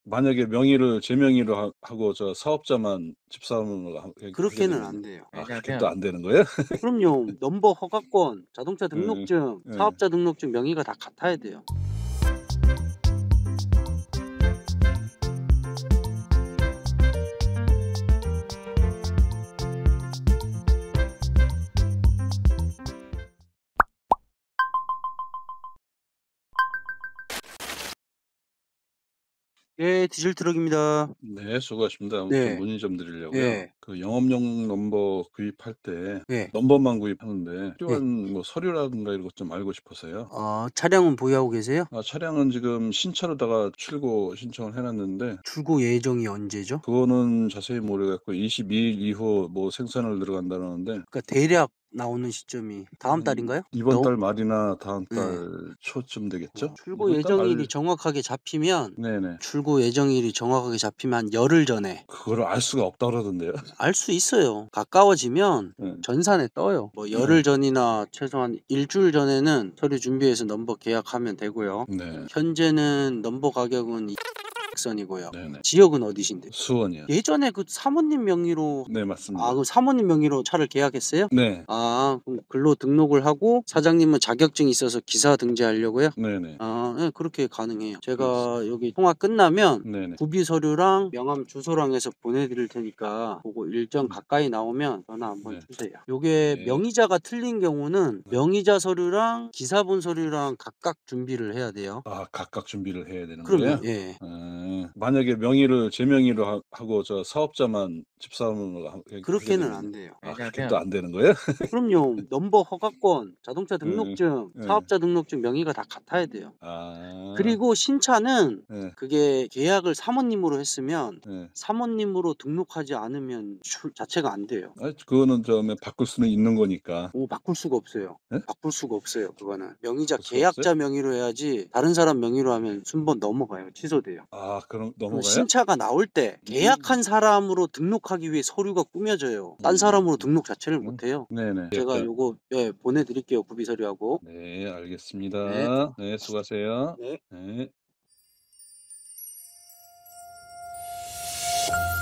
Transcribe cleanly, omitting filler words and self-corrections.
만약에 명의를 제 명의로 하고 저 사업자만 집사람으로 하게 그렇게는 되면 안 돼요. 그게 또 안 되는 거예요? 그럼요. 넘버, 허가권, 자동차 예. 등록증, 예. 사업자 등록증 명의가 다 같아야 돼요. 예, 디젤 트럭입니다. 네, 수고하십니다. 좀 네. 문의 좀 드리려고요. 예. 그 영업용 넘버 구입할 때 예. 넘버만 구입하는데 예. 필요한 뭐 서류라든가 이런 것 좀 알고 싶어서요. 차량은 보유하고 계세요? 차량은 지금 신차로다가 출고 신청을 해 놨는데 출고 예정이 언제죠? 그거는 자세히 모르겠고 22일 이후 뭐 생산을 들어간다는데 그러니까 대략 나오는 시점이 다음 달인가요? 이번 달 말이나 다음 예. 달 초쯤 되겠죠? 출고 이번 달 예정일이 말. 정확하게 잡히면 네네. 출고 예정일이 정확하게 잡히면 한 열흘 전에 그거를 알 수가 없다 그러던데요. 알 수 있어요. 가까워지면 네. 전산에 떠요. 뭐 열흘 전이나 최소한 일주일 전에는 서류 준비해서 넘버 계약하면 되고요. 네. 현재는 넘버 가격은 선이고요. 네네. 지역은 어디신데? 수원이요. 예전에 그 사모님 명의로 네, 맞습니다. 그럼 사모님 명의로 차를 계약했어요? 네. 그럼 글로 등록을 하고 사장님은 자격증이 있어서 기사 등재하려고요? 네네. 네, 그렇게 가능해요. 제가 여기 통화 끝나면 네네. 구비 서류랑 명함 주소랑 해서 보내드릴 테니까 그거 일정 가까이 나오면 전화 한번 네. 주세요. 요게 네. 명의자가 틀린 경우는 명의자 서류랑 기사본 서류랑 각각 준비를 해야 돼요. 각각 준비를 해야 되는 그럼요. 거예요? 예. 만약에 명의를 제 명의로 하고 저 사업자만 집사람으로 하게 그렇게는 되면 안 돼요. 그게 또 안 되는 거예요? 그럼요. 넘버, 허가권, 자동차 예. 등록증, 예. 사업자 등록증 명의가 다 같아야 돼요. 아. 그리고 신차는 예. 그게 계약을 사모님으로 했으면 예. 사모님으로 등록하지 않으면 자체가 안 돼요. 그거는 바꿀 수는 있는 거니까. 바꿀 수가 없어요. 예? 바꿀 수가 없어요, 그거는. 명의자 바꿀 수가 없어요? 계약자 명의로 해야지 다른 사람 명의로 하면 순번 넘어가요. 취소돼요. 그럼 그럼 넘어가요? 신차가 나올 때 계약한 사람으로 등록하기 위해 서류가 꾸며져요. 딴 사람으로 등록 자체를 못 해요. 네네. 제가 요거 보내드릴게요. 구비 서류하고. 네, 네. 알겠습니다. 네, 수고하세요. 네. 네.